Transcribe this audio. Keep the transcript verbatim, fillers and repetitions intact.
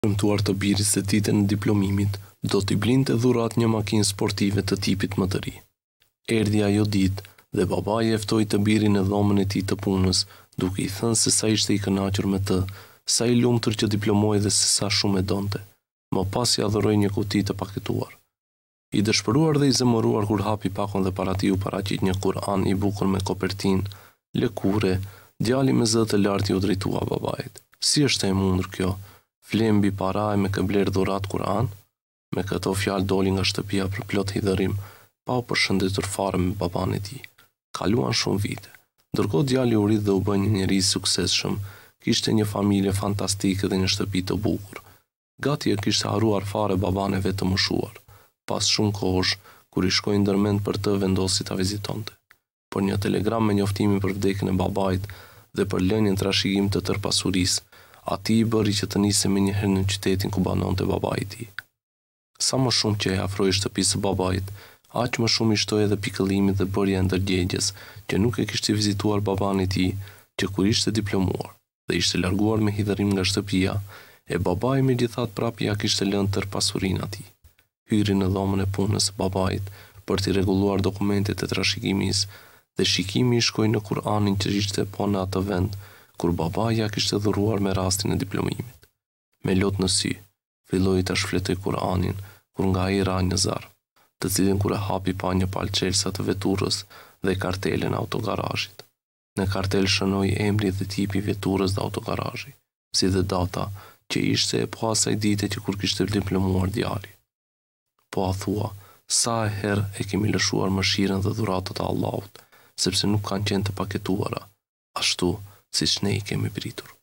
Premtuar të birit se ditën e diplomimit do t'i blinte dhurat një makinë sportive të tipit më të ri. Erdhi ajo ditë dhe babai e ftoi të birin në dhomën e tij të punës, duke i thënë se sa ishte i kënaqur me të, sa i lumtur që diplomoi dhe se sa shumë e donte. Më pas i adhuroi një kuti të paketuar. I dëshpëruar dhe i zemëruar kur hapi pakon dhe para tij u paraqit një Kur'an i bukur me kopertinë, lëkure, djali me zë të lartë i u drejtua babait. Si është e mundur kjo? Fle mbi para e me kë bler dhurat Kur'an? Me këto fjalë doli nga shtëpia për plot hidhërim, pa u përshëndetur fare me baban e tij. Kaluan shumë vite. Ndërkohë djali u rit dhe u bë një njeri i suksesshëm, kishte një familje fantastike dhe një shtëpi të bukur. Gati e kishte harruar fare baban e vet të moshuar. Pas shumë kohësh, kur i shkoi ndërmend për të, vendosi ta vizitonte. Por një telegram me njoftimin për vdekjen e babait dhe për lënien trashëgim të tërë pasurisë, ati i bëri që të niste me njëherë në qytetin ku banonte babai i tij. Sa më shumë që e afroi shtëpisë së babait, aq më shumë i shtoi edhe pikëllimit dhe bërja e ndërgjegjes që nuk e kishte vizituar baban e tij, që kur ishte diplomuar dhe ishte larguar me hidhërim nga shtëpia, e babai megjithatë prapë ja kishte lënë tërë pasurinë atij. Hyri në dhomën e punës së babait për t'i rregulluar dokumentet e trashëgimisë dhe shikimi i shkoi në Kur'anin që ishte po në atë vend kur babai ja kishte dhuruar me rastin e diplomimit. Me lot në sy, filloi ta shfletoj Kur'anin, kur nga ai ra një zarf, të cilin kur e hapi pa një palë çelësa të veturës dhe kartelën e autogarazhit. Në kartel shënoi emri dhe tipi i veturës dhe autogarazhi, si dhe data që ishte e po asaj dite që kur kishte diplomuar djali. Po a thua, sa e herë e kemi lëshuar mëshirën dhe dhuratat e Allahut, sepse nuk kanë qenë të paketuara, ashtu siç ne i kemi pritur.